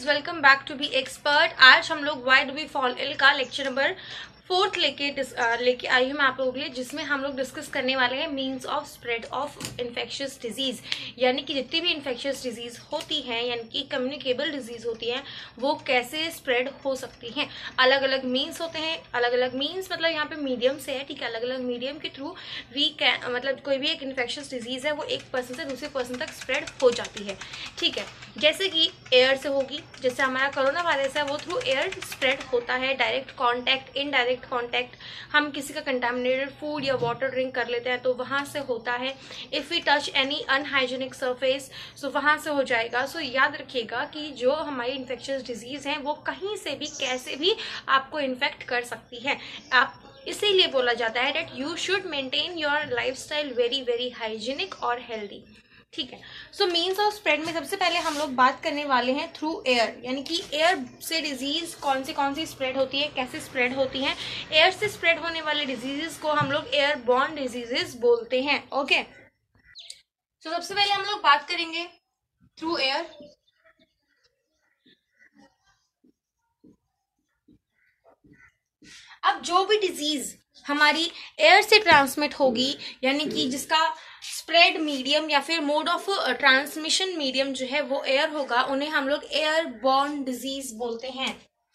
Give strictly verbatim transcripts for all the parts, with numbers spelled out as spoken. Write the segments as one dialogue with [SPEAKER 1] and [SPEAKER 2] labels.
[SPEAKER 1] Welcome back to be expert. आज हम लोग why do we fall ill का लेक्चर नंबर फोर्थ लेके लेके आई हूँ मैं आप लोगों के लिए, जिसमें हम लोग डिस्कस करने वाले हैं means of spread of infectious disease, यानी कि जितनी भी इन्फेक्शियस डिजीज होती हैं यानी कि कम्युनिकेबल डिजीज होती हैं वो कैसे स्प्रेड हो सकती हैं। अलग अलग मीन्स होते हैं, अलग अलग मीन्स मतलब यहाँ पे मीडियम से है, ठीक है। अलग अलग मीडियम के थ्रू वी कैन मतलब कोई भी एक इन्फेक्शियस डिजीज है वो एक पर्सन से दूसरे पर्सन तक स्प्रेड हो जाती है, ठीक है। जैसे कि एयर से होगी, जैसे हमारा कोरोना वायरस है वो थ्रू एयर स्प्रेड होता है। डायरेक्ट कॉन्टैक्ट, इनडायरेक्ट कॉन्टैक्ट, हम किसी का कंटामिनेटेड फूड या वाटर ड्रिंक कर लेते हैं तो वहाँ से होता है। If we touch any unhygienic surface so वहाँ से हो जाएगा। सो so, याद रखिएगा कि जो हमारी इन्फेक्शियस डिजीज़ हैं वो कहीं से भी कैसे भी आपको इन्फेक्ट कर सकती है। आप इसीलिए बोला जाता है that you should maintain your lifestyle very very hygienic और हेल्दी, ठीक है। सो मीन्स ऑफ स्प्रेड में सबसे पहले हम लोग बात करने वाले हैं थ्रू एयर, यानी कि एयर से डिजीज कौन सी कौन सी स्प्रेड होती है, कैसे स्प्रेड होती हैं। एयर से स्प्रेड होने वाले डिजीजेस को हम लोग एयर बॉर्न डिजीजेस बोलते हैं, ओके। सो सबसे पहले हम लोग बात करेंगे थ्रू एयर। अब जो भी डिजीज हमारी एयर से ट्रांसमिट होगी, यानी कि जिसका स्प्रेड मीडियम या फिर मोड ऑफ ट्रांसमिशन मीडियम जो है वो एयर होगा, उन्हें हम लोग एयर बॉर्न डिजीज बोलते हैं।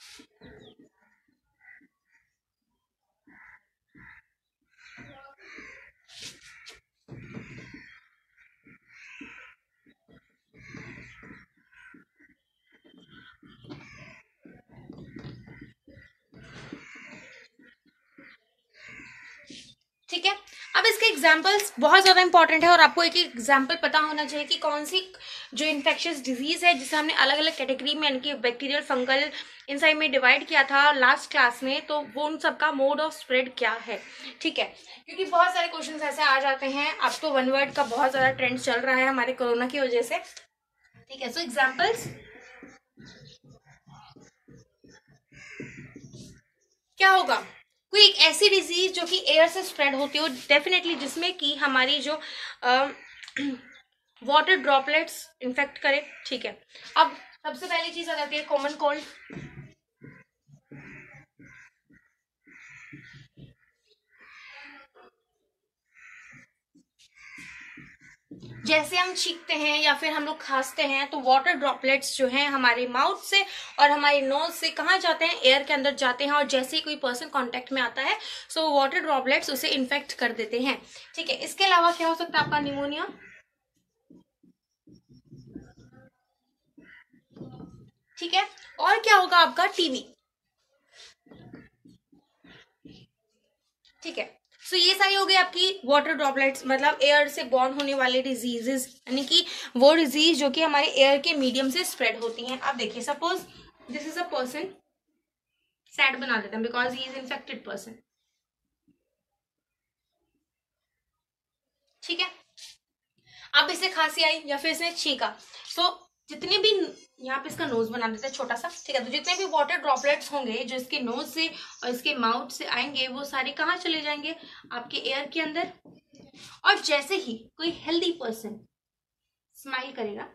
[SPEAKER 1] ठीक है। अब इसके एग्जाम्पल्स बहुत ज्यादा इंपॉर्टेंट है और आपको एक एक एग्जाम्पल पता होना चाहिए कि कौन सी जो इन्फेक्शियस डिजीज है जिसे हमने अलग अलग कैटेगरी में यानी कि बैक्टीरियल फंगल इंसाइड में डिवाइड किया था लास्ट क्लास में, तो वो उन सबका मोड ऑफ स्प्रेड क्या है, ठीक है। क्योंकि बहुत सारे क्वेश्चंस ऐसे आ जाते हैं। अब तो वन वर्ड का बहुत ज्यादा ट्रेंड चल रहा है हमारे कोरोना की वजह से, ठीक है। सो एग्जाम्पल्स क्या होगा, कोई एक ऐसी डिजीज जो कि एयर से स्प्रेड होती हो डेफिनेटली, जिसमें कि हमारी जो वाटर ड्रॉपलेट्स इन्फेक्ट करे, ठीक है। अब सबसे पहली चीज आ जाती है कॉमन कोल्ड। जैसे हम छींकते हैं या फिर हम लोग खांसते हैं तो वाटर ड्रॉपलेट्स जो हैं हमारे माउथ से और हमारे नोज से कहाँ जाते हैं, एयर के अंदर जाते हैं। और जैसे ही कोई पर्सन कांटेक्ट में आता है सो वाटर ड्रॉपलेट्स उसे इन्फेक्ट कर देते हैं, ठीक है। इसके अलावा क्या हो सकता है आपका निमोनिया, ठीक है। और क्या होगा आपका टीबी, ठीक है। सो so, ये सारी हो गई आपकी वाटर ड्रॉपलेट्स मतलब एयर से बॉर्न होने वाले डिजीजेस, यानी कि वो डिजीज जो कि हमारे एयर के मीडियम से स्प्रेड होती हैं। आप देखिए suppose this is a person, sad बना देते हैं because he is infected person, ठीक है। अब इसे खांसी आई या फिर इसने छींका, सो so, जितने भी यहाँ पे इसका नोज बना देते हैं छोटा सा, ठीक है। तो जितने भी वाटर ड्रॉपलेट्स होंगे जो इसके नोज से और इसके माउथ से आएंगे वो सारे कहाँ चले जाएंगे, आपके एयर के अंदर। और जैसे ही कोई हेल्दी पर्सन स्माइल करेगा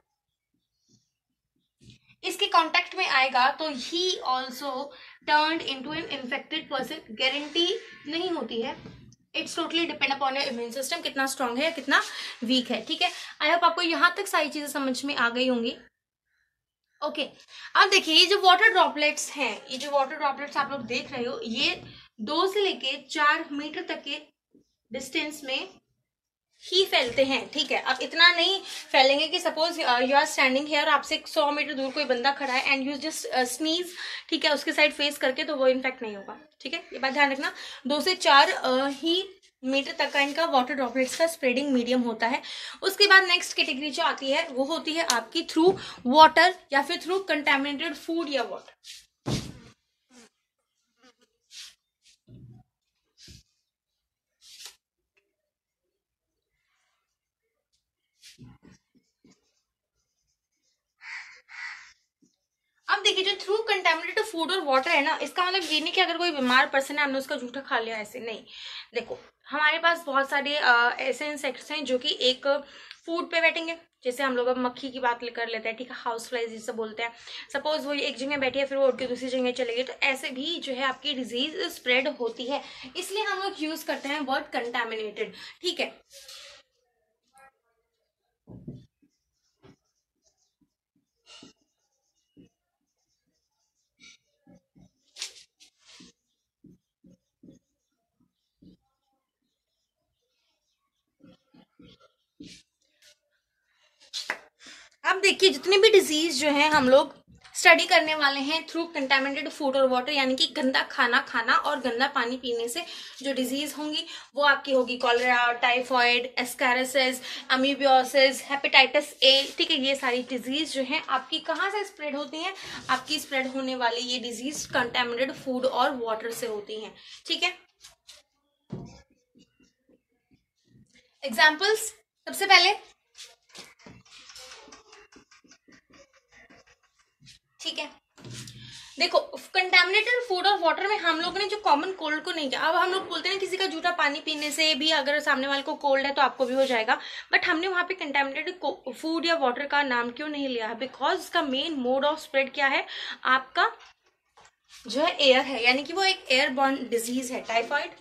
[SPEAKER 1] इसके कांटेक्ट में आएगा तो he also turned into an infected person. Guarantee नहीं होती है, it's totally depend upon your immune system कितना स्ट्रांग है या कितना वीक है, ठीक है। आई होप आपको यहाँ तक सारी चीजें समझ में आ गई होंगी, ओके okay. अब देखिए ये जो वाटर ड्रॉपलेट्स हैं, ये जो वाटर ड्रॉपलेट्स आप लोग देख रहे हो ये दो से लेके चार मीटर तक के डिस्टेंस में ही फैलते हैं, ठीक है। अब इतना नहीं फैलेंगे कि suppose you are standing here, आपसे सौ मीटर दूर कोई बंदा खड़ा है एंड यू जस्ट स्नीज, ठीक है, उसके साइड फेस करके, तो वो इन्फेक्ट नहीं होगा, ठीक है। ये बात ध्यान रखना, दो से चार uh, ही मीटर तक का इनका वाटर ड्रॉपलेट्स का स्प्रेडिंग मीडियम होता है। उसके बाद नेक्स्ट कैटेगरी जो आती है वो होती है आपकी थ्रू वाटर या फिर थ्रू कंटेमिनेटेड फूड या वाटर। अब देखिए जो थ्रू कंटेमिनेटेड फूड और वाटर है ना, इसका मतलब ये नहीं कि अगर कोई बीमार पर्सन है हमने उसका जूठा खा लिया, ऐसे नहीं। देखो हमारे पास बहुत सारे ऐसे इंसेक्ट्स हैं जो कि एक फूड पे बैठेंगे, जैसे हम लोग अब मक्खी की बात कर लेते हैं, ठीक है, हाउस फ्लाइज जिसे बोलते हैं। सपोज वो एक जगह बैठी है, फिर वो उड़ के दूसरी जगह चले गई, तो ऐसे भी जो है आपकी डिजीज स्प्रेड होती है। इसलिए हम लोग यूज करते हैं वर्ड कंटामिनेटेड, ठीक है। अब देखिए, जितनी भी डिजीज जो है हम लोग स्टडी करने वाले हैं थ्रू कंटामिनेटेड फूड और वाटर, यानी कि गंदा खाना खाना और गंदा पानी पीने से जो डिजीज होंगी वो आपकी होगी cholera, typhoid, ascariasis, amoebiasis, hepatitis A, ठीक है। ये सारी डिजीज जो है आपकी कहाँ से स्प्रेड होती हैं? आपकी स्प्रेड होने वाली ये डिजीज कंटामिनेटेड फूड और वाटर से होती हैं, ठीक है। एग्जाम्पल्स, सबसे पहले, ठीक है, देखो कंटामिनेटेड फूड और वाटर में हम लोगों ने जो कॉमन कोल्ड को नहीं किया। अब हम लोग बोलते हैं किसी का जूठा पानी पीने से भी अगर सामने वाले को कोल्ड है तो आपको भी हो जाएगा, बट हमने वहां पे कंटामिनेटेड फूड या वाटर का नाम क्यों नहीं लिया? बिकॉज इसका मेन मोड ऑफ स्प्रेड क्या है? आपका जो है एयर है, यानी कि वो एक एयरबॉर्न डिजीज है, टाइफॉइड।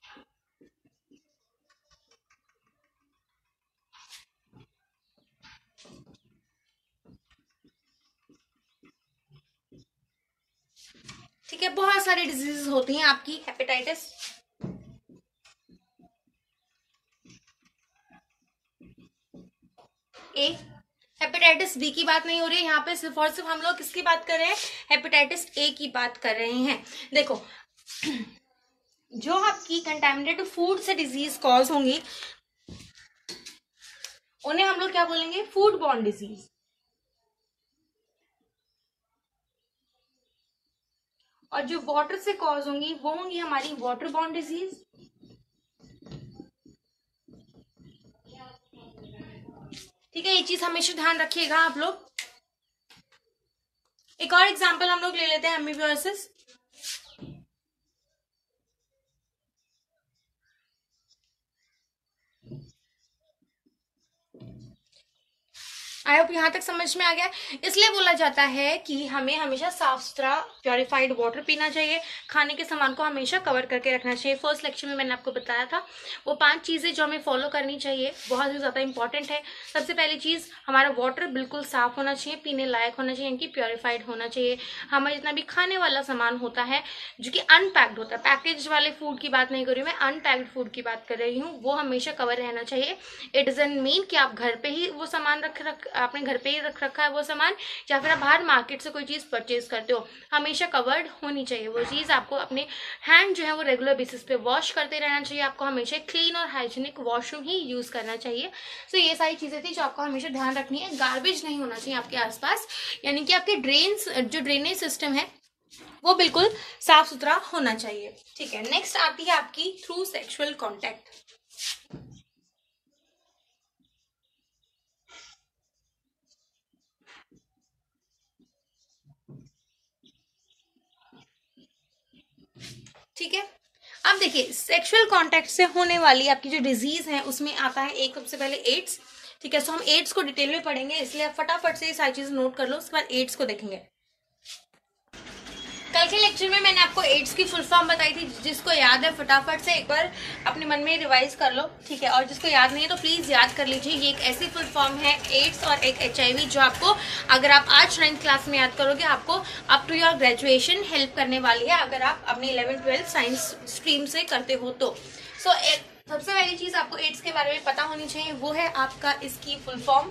[SPEAKER 1] ठीक है, बहुत सारी डिजीज होती हैं आपकी, हेपेटाइटिस, ए, हेपेटाइटिस बी की बात नहीं हो रही है यहाँ पे, सिर्फ और सिर्फ हम लोग किसकी बात कर रहे हैं? हेपेटाइटिस ए की बात कर रहे हैं। देखो जो आपकी कंटामिनेटेड फूड से डिजीज कॉज होंगी उन्हें हम लोग क्या बोलेंगे? Food borne disease. और जो वाटर से कॉज होंगी वो होंगी हमारी वाटर बॉर्न डिजीज। ठीक है, ये चीज हमेशा ध्यान रखिएगा आप लोग। एक और एग्जांपल हम लोग ले लेते हैं, एमीबियोसिस। आई होप यहाँ तक समझ में आ गया। इसलिए बोला जाता है कि हमें हमेशा साफ सुथरा प्योरीफाइड वाटर पीना चाहिए, खाने के सामान को हमेशा कवर करके रखना चाहिए। फर्स्ट लेक्चर में मैंने आपको बताया था वो पांच चीजें जो हमें फॉलो करनी चाहिए, बहुत ही ज्यादा इंपॉर्टेंट है। सबसे पहली चीज, हमारा वाटर बिल्कुल साफ होना चाहिए, पीने लायक होना चाहिए, यानी कि प्योरीफाइड होना चाहिए। हमारा जितना भी खाने वाला सामान होता है जो कि अनपैक्ड होता है, पैकेज वाले फूड की बात नहीं कर रही हूँ मैं, अनपैक्ड फूड की बात कर रही हूँ, वो हमेशा कवर रहना चाहिए। इट डजंट मीन कि आप घर पे ही वो सामान रख रख आपने घर पे ही रख रखा है वो सामान, या फिर आप बाहर मार्केट से कोई चीज परचेज करते हो, हमेशा कवर्ड होनी चाहिए वो चीज। आपको अपने हैंड जो है वो रेगुलर बेसिस पे वॉश करते रहना चाहिए। आपको हमेशा क्लीन और हाइजीनिक वॉशरूम ही यूज करना चाहिए। सो so, ये सारी चीजें थी जो आपको हमेशा ध्यान रखनी है। गार्बेज नहीं होना चाहिए आपके आसपास, यानी कि आपके ड्रेन्स जो ड्रेनेज सिस्टम है वो बिल्कुल साफ सुथरा होना चाहिए। ठीक है, नेक्स्ट आती है आपकी थ्रू सेक्सुअल कॉन्टेक्ट। ठीक है, अब देखिए सेक्सुअल कांटेक्ट से होने वाली आपकी जो डिजीज है उसमें आता है एक सबसे पहले एड्स। ठीक है, सो हम एड्स को डिटेल में पढ़ेंगे, इसलिए आप फटाफट से ये सारी चीज नोट कर लो, उसके बाद एड्स को देखेंगे। कल के लेक्चर में मैंने आपको एड्स की फुल फॉर्म बताई थी, जिसको याद है फटाफट से एक बार अपने मन में रिवाइज कर लो। ठीक है, और जिसको याद नहीं है तो प्लीज याद कर लीजिए। ये एक ऐसी फुल फॉर्म है एड्स और एक एचआईवी, जो आपको अगर आप आज नाइन्थ क्लास में याद करोगे आपको up to your graduation help करने वाली है, अगर आप अपने इलेवेंथ ट्वेल्थ साइंस स्ट्रीम से करते हो तो। सो so, सबसे पहली चीज आपको एड्स के बारे में पता होनी चाहिए वो है आपका इसकी फुल फॉर्म।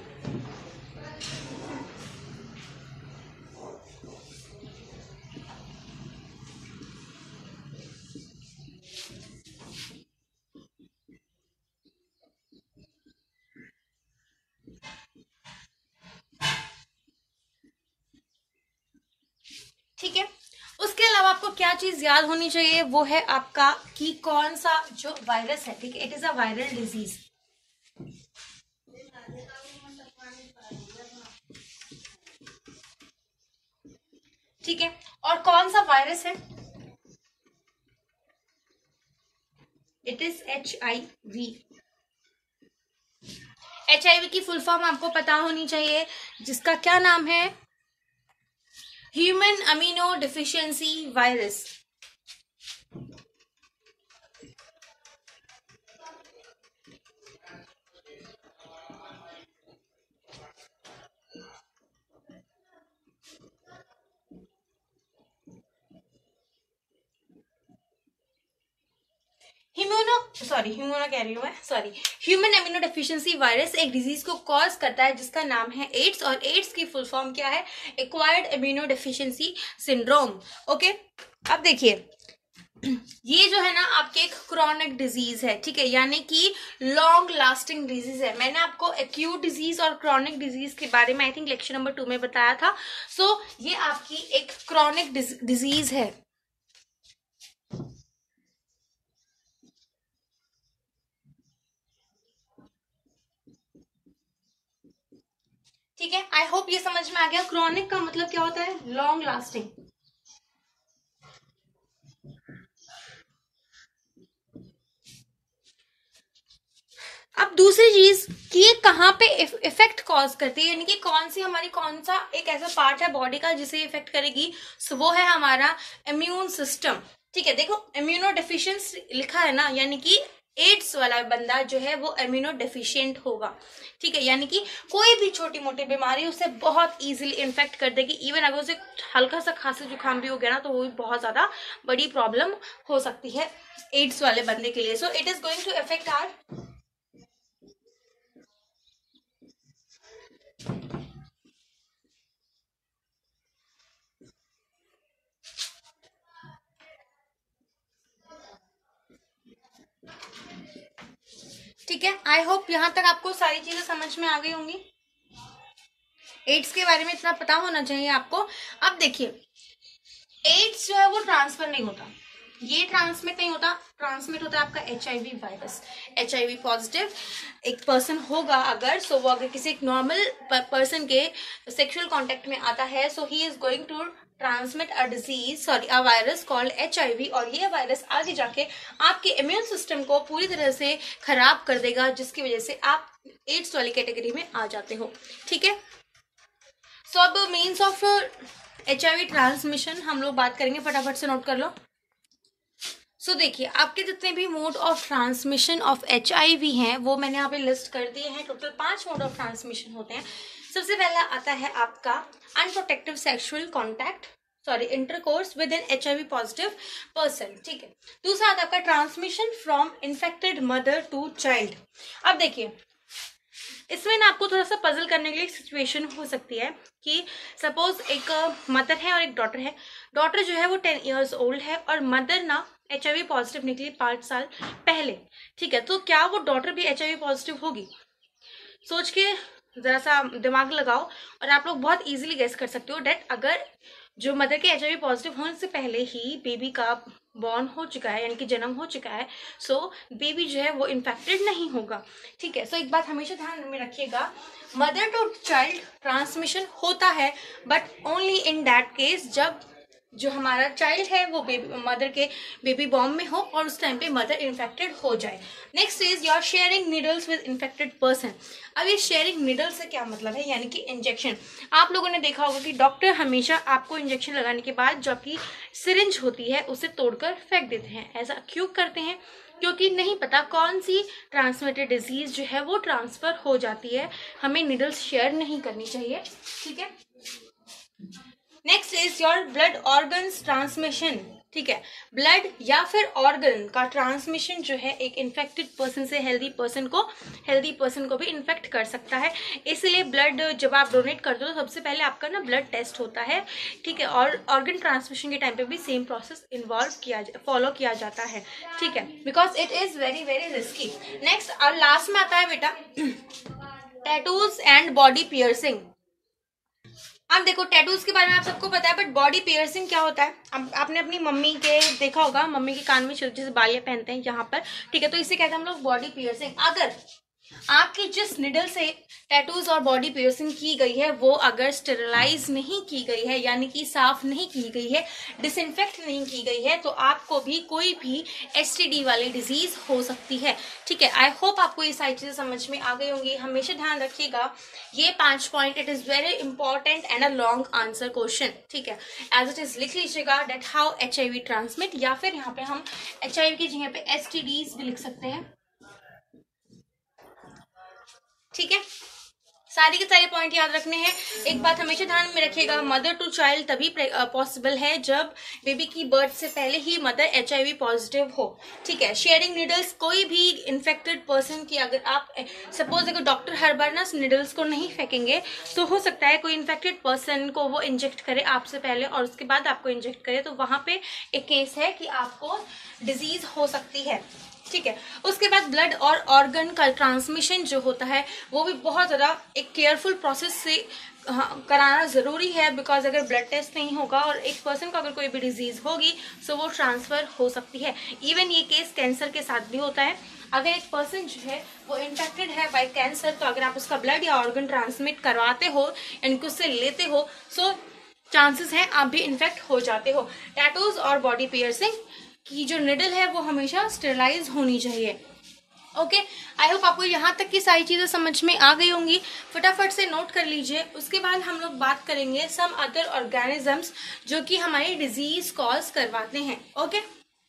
[SPEAKER 1] ठीक है, उसके अलावा आपको क्या चीज याद होनी चाहिए वो है आपका कि कौन सा जो वायरस है। ठीक है, it is a viral disease. ठीक है, और कौन सा वायरस है? It is H I V. H I V की फुल फॉर्म आपको पता होनी चाहिए, जिसका क्या नाम है, human amino deficiency virus. Humano sorry humano कह रही हूँ मैं sorry human immuno deficiency virus एक डिजीज को कॉज करता है जिसका नाम है एड्स, और एड्स की फुल फॉर्म क्या है, acquired immuno deficiency syndrome. Okay, अब देखिए ये जो है ना आपके एक क्रॉनिक डिजीज है, ठीक है, यानी कि लॉन्ग लास्टिंग डिजीज है। मैंने आपको एक्यूट डिजीज और क्रॉनिक डिजीज के बारे में I think lecture number two में बताया था। सो so, ये आपकी एक क्रॉनिक डिजीज है। ठीक है, आई होप ये समझ में आ गया। क्रॉनिक का मतलब क्या होता है, लॉन्ग लास्टिंग। अब दूसरी चीज कि ये कहाँ पे इफेक्ट कॉज करती है, यानी कि कौन सी हमारी कौन सा एक ऐसा पार्ट है बॉडी का जिसे इफेक्ट करेगी, सो वो है हमारा इम्यून सिस्टम। ठीक है, देखो इम्यूनो डेफिशिएंसी लिखा है ना, यानी कि एड्स वाला बंदा जो है वो इम्यूनो डेफिशिएंट होगा। ठीक है, यानी कि कोई भी छोटी मोटी बीमारी उसे बहुत इजीली इन्फेक्ट कर देगी। इवन अगर उसे हल्का सा खांसी जुकाम भी हो गया ना तो वो भी बहुत ज्यादा बड़ी प्रॉब्लम हो सकती है एड्स वाले बंदे के लिए। So it is going to affect our ठीक है। आई होप यहाँ तक आपको सारी चीजें समझ में आ गई होंगी। एड्स के बारे में इतना पता होना चाहिए आपको। अब देखिए एड्स जो है वो ट्रांसफर नहीं होता, ये ट्रांसमिट नहीं होता, ट्रांसमिट होता है आपका H I V virus. H I V positive एक पर्सन होगा अगर, सो वो अगर किसी एक नॉर्मल पर्सन के सेक्सुअल कांटेक्ट में आता है, so he is going to transmit a disease sorry a virus called H I V, और ये वायरस आगे जाके आपके इम्यून सिस्टम को पूरी तरह से खराब कर देगा, जिसकी वजह से आप एड्स वाली कैटेगरी में आ जाते हो। ठीक है, सो अब means of H I V transmission हम लोग बात करेंगे, फटाफट से नोट कर लो। सो so, देखिए आपके जितने भी mode of transmission of H I V हैं वो मैंने यहाँ पे लिस्ट कर दिए हैं। टोटल पांच मोड ऑफ ट्रांसमिशन होते हैं। सबसे पहला आता है आपका unprotective sexual contact sorry intercourse with an H I V positive person. ठीक है, दूसरा आता है आपका transmission from infected mother to child. अब देखिए इसमें ना आपको थोड़ा सा पजल करने के लिए सिचुएशन हो सकती है कि सपोज एक मदर है और एक डॉटर है। डॉटर जो है वो टेन इयर्स ओल्ड है और मदर ना एच आई वी पॉजिटिव निकली पांच साल पहले। ठीक है, तो क्या वो डॉटर भी एच आई वी पॉजिटिव होगी? सोच के जरा सा दिमाग लगाओ और आप लोग बहुत इजीली गेस कर सकते हो डेट अगर जो मदर के एच आई वी पॉजिटिव होने से पहले ही बेबी का बॉर्न हो चुका है, यानी कि जन्म हो चुका है, सो बेबी जो है वो इन्फेक्टेड नहीं होगा। ठीक है, सो एक बात हमेशा ध्यान में रखिएगा, मदर टू चाइल्ड ट्रांसमिशन होता है but only in that case जब जो हमारा चाइल्ड है वो बेबी मदर के बेबी बॉर्न में हो और उस टाइम पे मदर इन्फेक्टेड हो जाए। Next is your sharing needles with infected person. अब ये शेयरिंग नीडल से क्या मतलब है, यानी कि इंजेक्शन। आप लोगों ने देखा होगा कि डॉक्टर हमेशा आपको इंजेक्शन लगाने के बाद जो आपकी सिरिंज होती है उसे तोड़कर फेंक देते हैं। ऐसा क्यों करते हैं? क्योंकि नहीं पता कौन सी ट्रांसमिटेड डिजीज जो है वो ट्रांसफर हो जाती है। हमें नीडल्स शेयर नहीं करनी चाहिए। ठीक है, next is your blood organs transmission. ठीक है, ब्लड या फिर ऑर्गन का ट्रांसमिशन जो है एक इन्फेक्टेड पर्सन से हेल्दी पर्सन को हेल्दी पर्सन को भी इन्फेक्ट कर सकता है। इसलिए ब्लड जब आप डोनेट करते हो तो सबसे पहले आपका ना ब्लड टेस्ट होता है। ठीक है, और ऑर्गन ट्रांसमिशन के टाइम पे भी सेम प्रोसेस इन्वॉल्व किया फॉलो किया जाता है। ठीक है, because it is very very risky. Next और लास्ट में आता है बेटा टैटूज एंड बॉडी पियर्सिंग। अब देखो टैटूज के बारे में आप सबको पता है, बट बॉडी पियर्सिंग क्या होता है? अब आपने अपनी मम्मी के देखा होगा, मम्मी के कान में छोटे से बालियां पहनते हैं यहाँ पर। ठीक है, तो इसे कहते हैं हम लोग बॉडी पियर्सिंग। अगर आपकी जिस निडल से टैटूज और बॉडी पियर्सिंग की गई है वो अगर स्टेरलाइज नहीं की गई है, यानी कि साफ नहीं की गई है, डिसइंफेक्ट नहीं की गई है, तो आपको भी कोई भी एसटीडी वाली डिजीज हो सकती है। ठीक है, आई होप आपको ये सारी चीजें समझ में आ गई होंगी। हमेशा ध्यान रखिएगा ये पांच point, it is very important and a long answer question. ठीक है, एज इट इज लिख लीजिएगा that how H I V transmit, या फिर यहाँ पे हम एच आई वी की जगह पे एस टी डीज भी लिख सकते हैं। ठीक है, सारी के सारे पॉइंट याद रखने हैं। एक बात हमेशा ध्यान में रखिएगा, मदर टू चाइल्ड तभी पॉसिबल है जब बेबी की बर्थ से पहले ही मदर एचआईवी पॉजिटिव हो। ठीक है, शेयरिंग नीडल्स, कोई भी इन्फेक्टेड पर्सन की अगर आप सपोज अगर डॉक्टर हर बार ना नीडल्स को नहीं फेंकेंगे तो हो सकता है कोई इन्फेक्टेड पर्सन को वो इंजेक्ट करे आपसे पहले और उसके बाद आपको इंजेक्ट करे, तो वहां पे एक केस है कि आपको डिजीज हो सकती है। ठीक है, उसके बाद ब्लड और ऑर्गन का ट्रांसमिशन जो होता है वो भी बहुत ज़्यादा एक केयरफुल प्रोसेस से हाँ, कराना ज़रूरी है, बिकॉज अगर ब्लड टेस्ट नहीं होगा और एक पर्सन को अगर कोई भी डिजीज़ होगी तो वो ट्रांसफ़र हो सकती है। इवन ये केस कैंसर के साथ भी होता है। अगर एक पर्सन जो है वो इन्फेक्टेड है बाय कैंसर, तो अगर आप उसका ब्लड या ऑर्गन ट्रांसमिट करवाते हो यानी कि उससे लेते हो, सो चांसेस हैं आप भी इन्फेक्ट हो जाते हो। टैटूज और बॉडी पियर्सिंग की जो निडल है वो हमेशा स्टेरलाइज होनी चाहिए। ओके, आई होप आपको यहाँ तक की सारी चीजें समझ में आ गई होंगी। फटाफट से नोट कर लीजिए। उसके बाद हम लोग बात करेंगे सम अदर ऑर्गेनिजम्स जो कि हमारी डिजीज कॉज करवाते हैं। Okay,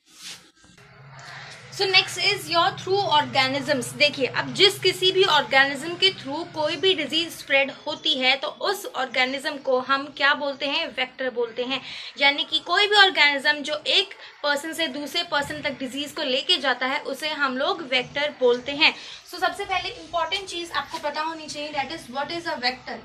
[SPEAKER 1] so next is your through organisms. देखिए, अब जिस किसी भी ऑर्गेनिज्म के थ्रू कोई भी डिजीज स्प्रेड होती है तो उस ऑर्गेनिज्म को हम क्या बोलते हैं, वेक्टर बोलते हैं। यानी कि कोई भी ऑर्गेनिज्म जो एक पर्सन से दूसरे पर्सन तक डिजीज को लेके जाता है उसे हम लोग वेक्टर बोलते हैं। सो so, सबसे पहले इंपॉर्टेंट चीज आपको पता होनी चाहिए, that is what is a vector.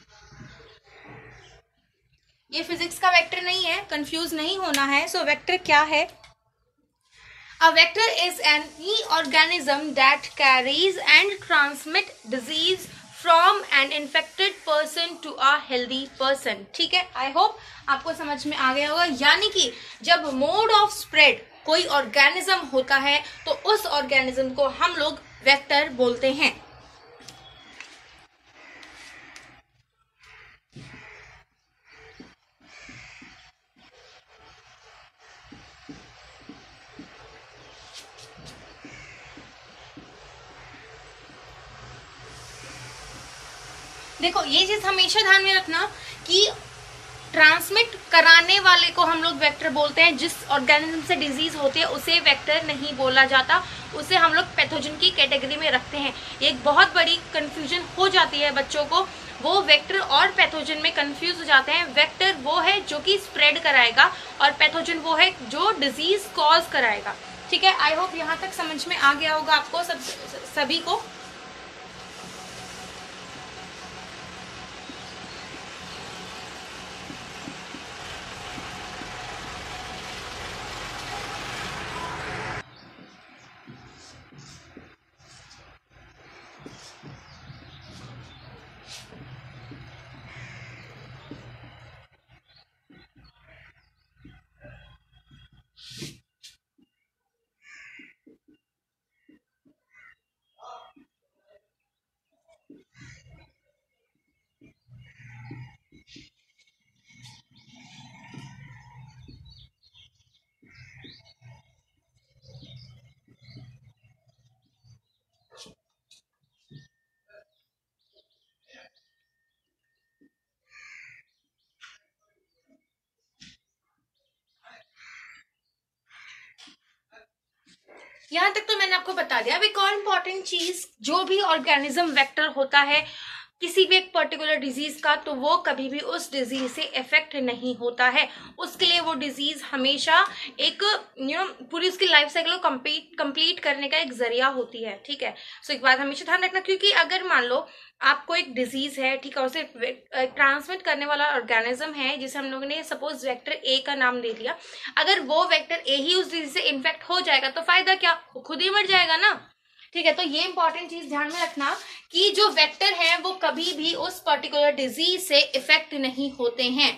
[SPEAKER 1] ये फिजिक्स का वेक्टर नहीं है, कंफ्यूज नहीं होना है। सो so, वेक्टर क्या है? A vector is any organism that carries and transmit disease from an infected person to a healthy person। ठीक है, आई होप आपको समझ में आ गया होगा। यानी कि जब मोड ऑफ स्प्रेड कोई ऑर्गेनिज्म होता है तो उस ऑर्गेनिज्म को हम लोग वेक्टर बोलते हैं। देखो, ये चीज हमेशा ध्यान में रखना कि ट्रांसमिट कराने वाले को हम लोग वेक्टर बोलते हैं। जिस ऑर्गेनिज्म से डिजीज होती है उसे वेक्टर नहीं बोला जाता, उसे हम लोग पैथोजन की कैटेगरी में रखते हैं। ये एक बहुत बड़ी कंफ्यूजन हो जाती है बच्चों को, वो वेक्टर और पैथोजन में कंफ्यूज हो जाते हैं। वेक्टर वो है जो कि स्प्रेड कराएगा और पैथोजन वो है जो डिजीज कॉज कराएगा। ठीक है, आई होप यहाँ तक समझ में आ गया होगा आपको सब सभी को। यहाँ तक तो मैंने आपको बता दिया। अब एक और इम्पॉर्टेंट चीज, जो भी ऑर्गेनिज्म वेक्टर होता है किसी भी एक पर्टिकुलर डिजीज का, तो वो कभी भी उस डिजीज से इफेक्ट नहीं होता है। उसके लिए वो डिजीज हमेशा एक यू नो पूरी उसकी लाइफ साइकिल को कंप्लीट कंप्लीट करने का एक जरिया होती है। ठीक है, सो एक बात हमेशा ध्यान रखना, क्योंकि अगर मान लो आपको एक डिजीज है, ठीक है, उसे ट्रांसमिट करने वाला ऑर्गेनिज्म है जिसे हम लोगों ने सपोज वेक्टर ए का नाम दे दिया, अगर वो वेक्टर ए ही उस डिजीज से इन्फेक्ट हो जाएगा तो फायदा क्या, वो खुद ही मर जाएगा ना। ठीक है, तो ये इंपॉर्टेंट चीज ध्यान में रखना कि जो वेक्टर है वो कभी भी उस पर्टिकुलर डिजीज से इफेक्ट नहीं होते हैं।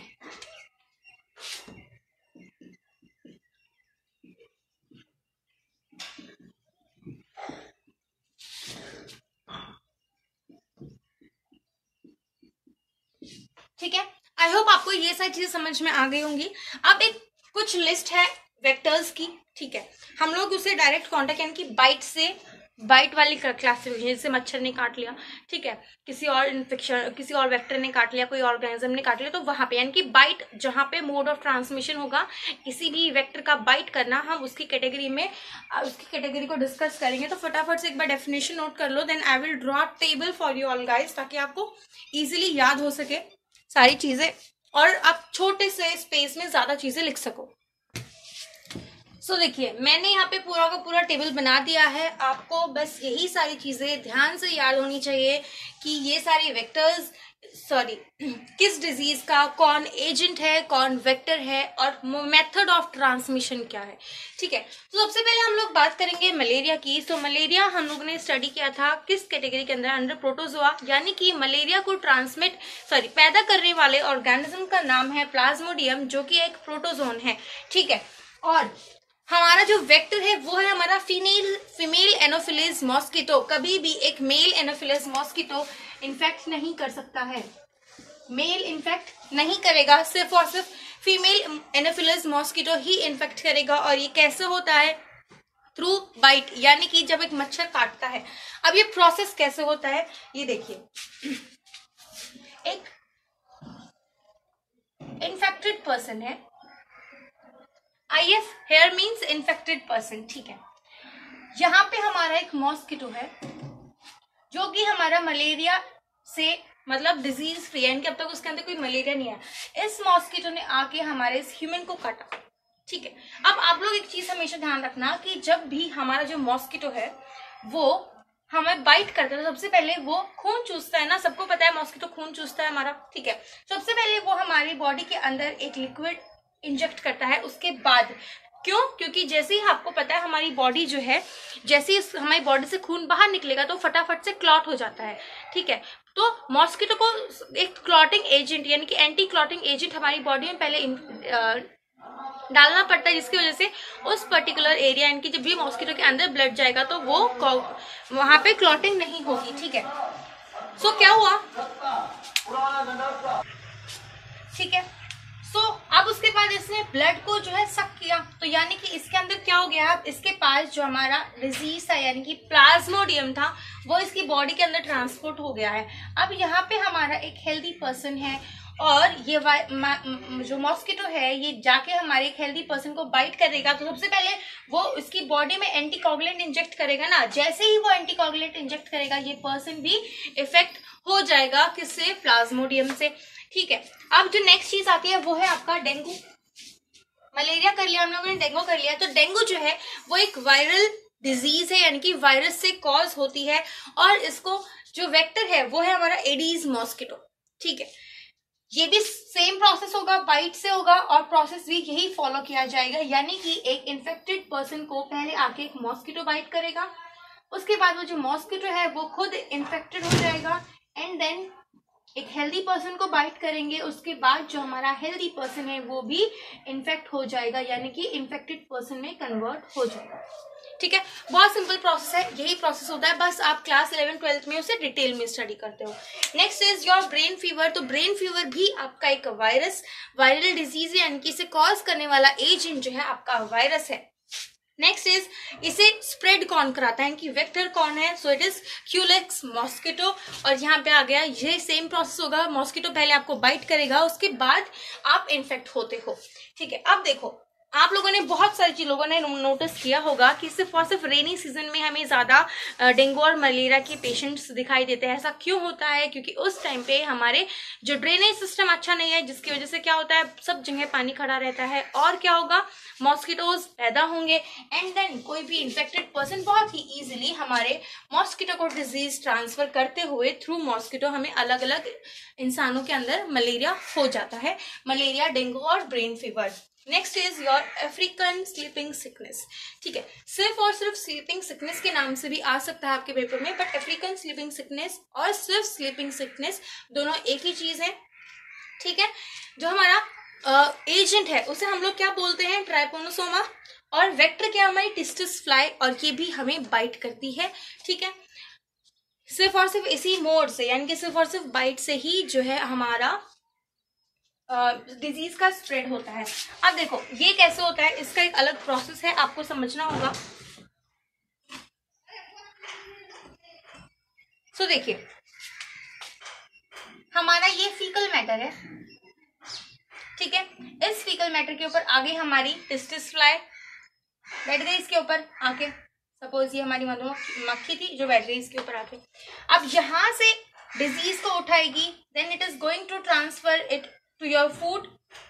[SPEAKER 1] ठीक है, आई होप आपको ये सारी चीजें समझ में आ गई होंगी। अब एक कुछ लिस्ट है वेक्टर्स की, ठीक है, हम लोग उसे डायरेक्ट कॉन्टेक्ट यानी कि बाइट से, बाइट वाली क्लासिफिकेशन, जैसे मच्छर ने काट लिया, ठीक है, किसी और इन्फेक्शन, किसी और वेक्टर ने काट लिया, कोई ऑर्गेनिज्म ने काट लिया, तो वहां पे यानी कि बाइट जहां पे मोड ऑफ ट्रांसमिशन होगा किसी भी वेक्टर का बाइट करना, हम उसकी कैटेगरी में उसकी कैटेगरी को डिस्कस करेंगे। तो फटाफट से एक बार डेफिनेशन नोट कर लो, then I will draw table for you all guys, ताकि आपको इजिली याद हो सके सारी चीजें और आप छोटे से स्पेस में ज्यादा चीजें लिख सको। सो so, देखिए मैंने यहाँ पे पूरा का पूरा टेबल बना दिया है, आपको बस यही सारी चीजें ध्यान से याद होनी चाहिए कि ये सारे वेक्टर्स, सॉरी किस डिजीज का कौन एजेंट है, कौन वेक्टर है और मेथड ऑफ ट्रांसमिशन क्या है। ठीक है, तो सबसे पहले हम लोग बात करेंगे मलेरिया की। तो मलेरिया हम लोगों ने स्टडी किया था किस कैटेगरी के अंदर, अंडर प्रोटोजोआ, यानी कि मलेरिया को ट्रांसमिट सॉरी पैदा करने वाले ऑर्गेनिज्म का नाम है प्लाज्मोडियम, जो कि एक प्रोटोजोन है। ठीक है, और हमारा जो वेक्टर है वो है हमारा फीमेल फीमेल एनोफिलिस मॉस्किटो। कभी भी एक मेल एनोफिलिस मॉस्किटो इन्फेक्ट नहीं कर सकता है, मेल इन्फेक्ट नहीं करेगा, सिर्फ और सिर्फ फीमेल एनोफिलिस मॉस्किटो ही इन्फेक्ट करेगा। और ये कैसे होता है, थ्रू बाइट, यानी कि जब एक मच्छर काटता है। अब ये प्रोसेस कैसे होता है ये देखिए, एक इन्फेक्टेड पर्सन है, I F here means infected person. ठीक है, यहाँ पे हमारा एक मॉस्किटो है जो कि हमारा मलेरिया से मतलब डिजीज फ्री है, अब तक उसके अंदर कोई मलेरिया नहीं है। इस मॉस्किटो ने आके हमारे इस ह्यूमन को काटा। ठीक है, अब आप लोग एक चीज हमेशा ध्यान रखना कि जब भी हमारा जो मॉस्किटो है वो हमें बाइट करता है, तो सबसे पहले वो खून चूसता है ना, सबको पता है मॉस्किटो खून चूसता है हमारा। ठीक है, सबसे पहले वो हमारी बॉडी के अंदर एक लिक्विड इंजेक्ट करता है, उसके बाद क्यों, क्योंकि जैसे ही आपको पता है हमारी बॉडी जो है, जैसे ही हमारी बॉडी से खून बाहर निकलेगा तो फटाफट से क्लॉट हो जाता है। ठीक है, तो मॉस्किटो को एक क्लॉटिंग एजेंट यानी कि एंटी क्लॉटिंग एजेंट हमारी बॉडी में पहले आ, डालना पड़ता है, जिसकी वजह से उस पर्टिकुलर एरिया यानी कि जब भी मॉस्किटो के अंदर ब्लड जाएगा तो वो वहां पे क्लॉटिंग नहीं होगी। ठीक है, सो so, क्या हुआ, ठीक है, सो so, अब उसके बाद इसने ब्लड को जो है सक किया, तो यानी कि इसके अंदर क्या हो गया, अब इसके पास जो हमारा डिजीज था यानी कि प्लाज्मोडियम था वो इसकी बॉडी के अंदर ट्रांसपोर्ट हो गया है। अब यहाँ पे हमारा एक हेल्दी पर्सन है और ये जो मॉस्किटो है ये जाके हमारे एक हेल्दी पर्सन को बाइट करेगा, तो सबसे पहले वो इसकी बॉडी में एंटीकोगुलेंट इंजेक्ट करेगा ना। जैसे ही वो एंटीकोगुलेंट इंजेक्ट करेगा ये पर्सन भी इफेक्ट हो जाएगा, किससे, प्लाज्मोडियम से। ठीक है, अब जो नेक्स्ट चीज आती है वो है आपका डेंगू। मलेरिया कर लिया हम लोगों ने, डेंगू कर लिया। तो डेंगू जो है वो एक वायरल डिजीज है, यानी कि वायरस से कॉज होती है और इसको जो वेक्टर है वो है हमारा एडीज मॉस्किटो। ठीक है, ये भी सेम प्रोसेस होगा, बाइट से होगा और प्रोसेस भी यही फॉलो किया जाएगा, यानी कि एक इन्फेक्टेड पर्सन को पहले आके एक मॉस्किटो बाइट करेगा, उसके बाद वो जो मॉस्किटो है वो खुद इन्फेक्टेड हो जाएगा एंड देन एक हेल्दी पर्सन को बाइट करेंगे, उसके बाद जो हमारा हेल्दी पर्सन है वो भी इन्फेक्ट हो जाएगा, यानी कि इन्फेक्टेड पर्सन में कन्वर्ट हो जाएगा। ठीक है, बहुत सिंपल प्रोसेस है, यही प्रोसेस होता है, बस आप क्लास इलेवन ट्वेल्थ में उसे डिटेल में स्टडी करते हो। Next is your brain fever. तो ब्रेन फीवर भी आपका एक वायरस वायरल डिजीज है, यानी कि इसे कॉज करने वाला एजेंट जो है आपका वायरस है। नेक्स्ट इज इसे स्प्रेड कौन कराता है, कि वेक्टर कौन है, so it is culex mosquito. और यहाँ पे आ गया ये सेम प्रोसेस होगा, मॉस्किटो पहले आपको बाइट करेगा, उसके बाद आप इन्फेक्ट होते हो। ठीक है, अब देखो आप लोगों ने बहुत सारी चीज लोगों ने नोटिस किया होगा कि सिर्फ और सिर्फ रेनी सीजन में हमें ज्यादा डेंगू और मलेरिया के पेशेंट्स दिखाई देते हैं। ऐसा क्यों होता है, क्योंकि उस टाइम पे हमारे जो ड्रेनेज सिस्टम अच्छा नहीं है, जिसकी वजह से क्या होता है सब जगह पानी खड़ा रहता है और क्या होगा, मॉस्किटोज पैदा होंगे एंड देन कोई भी इन्फेक्टेड पर्सन बहुत ही इजीली हमारे मॉस्किटो को डिजीज ट्रांसफर करते हुए थ्रू मॉस्किटो हमें अलग अलग इंसानों के अंदर मलेरिया हो जाता है, मलेरिया, डेंगू और brain fever. Next is your African sleeping sickness. ठीक है, सिर्फ और सिर्फ स्लीपिंग सिकनेस के नाम से भी आ सकता है आपके पेपर में, बट अफ्रीकन स्लीपिंग सिकनेस और सिर्फ स्लीपिंग सिकनेस दोनों एक ही चीज है। ठीक है, जो हमारा एजेंट uh, है उसे हम लोग क्या बोलते हैं, ट्राइपोनोसोमा, और वेक्टर क्या हमारी टिस्टिस फ्लाई, और ये भी हमें बाइट करती है। ठीक है, सिर्फ और सिर्फ इसी मोड से यानी कि सिर्फ और सिर्फ बाइट से ही जो है हमारा डिजीज का स्प्रेड होता है। अब देखो ये कैसे होता है, इसका एक अलग प्रोसेस है, आपको समझना होगा। सो so, देखिए हमारा ये फीकल मैटर है, ठीक है। इस फीकल मैटर के ऊपर आगे हमारी टेस्टिस फ्लाई बैठ गई, इसके ऊपर आके, सपोज ये हमारी मधुमक्खी थी जो बैठ गई इसके ऊपर आके। अब यहां से डिजीज को उठाएगी, then it is going to transfer it to your food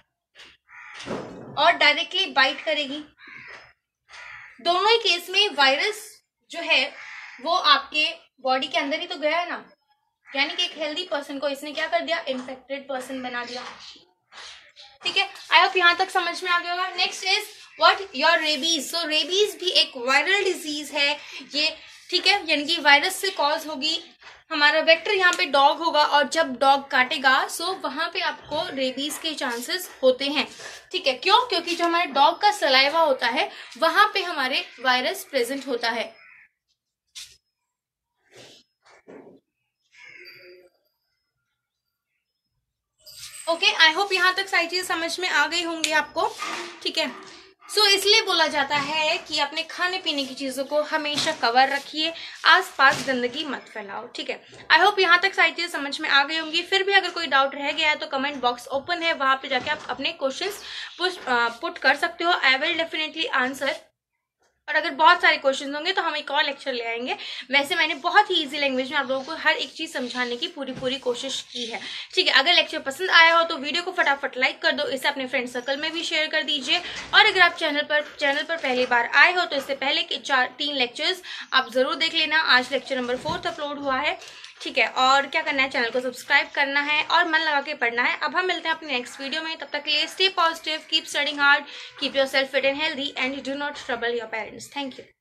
[SPEAKER 1] और डायरेक्टली बाइट करेगी। दोनों ही केस में वायरस जो है वो आपके बॉडी के अंदर ही तो गया है ना, यानी कि एक हेल्दी पर्सन को इसने क्या कर दिया, इन्फेक्टेड पर्सन बना दिया, ठीक है। आई होप यहां तक समझ में आ गया होगा। Next is what, your rabies. So rabies भी एक वायरल डिजीज है ये, ठीक है, यानी कि वायरस से कॉज होगी। हमारा वेक्टर यहाँ पे डॉग होगा और जब डॉग काटेगा सो वहां पे आपको रेबीज के चांसेस होते हैं, ठीक है। क्यों? क्योंकि जो हमारे डॉग का सलाइवा होता है वहां पे हमारे वायरस प्रेजेंट होता है। ओके, आई होप यहाँ तक सारी चीजें समझ में आ गई होंगी आपको, ठीक है। सो so, इसलिए बोला जाता है कि अपने खाने पीने की चीजों को हमेशा कवर रखिए, आसपास गंदगी मत फैलाओ, ठीक है। आई होप यहाँ तक सारी चीजें समझ में आ गई होंगी। फिर भी अगर कोई डाउट रह गया है तो कमेंट बॉक्स ओपन है, वहां पे जाके आप अपने क्वेश्चंस पुट कर सकते हो। I will definitely answer. और अगर बहुत सारे क्वेश्चंस होंगे तो हम एक और लेक्चर ले आएंगे। वैसे मैंने बहुत ही इजी लैंग्वेज में आप लोगों को हर एक चीज समझाने की पूरी पूरी कोशिश की है, ठीक है। अगर लेक्चर पसंद आया हो तो वीडियो को फटाफट लाइक कर दो, इसे अपने फ्रेंड सर्कल में भी शेयर कर दीजिए। और अगर आप चैनल पर चैनल पर पहली बार आए हो तो इससे पहले के चार तीन लेक्चर्स आप जरूर देख लेना। आज लेक्चर नंबर फोर्थ अपलोड हुआ है, ठीक है। और क्या करना है, चैनल को सब्सक्राइब करना है और मन लगा के पढ़ना है। अब हम मिलते हैं अपने नेक्स्ट वीडियो में, तब तक के लिए stay positive, keep studying hard, keep yourself fit and healthy and do not trouble your parents. Thank you.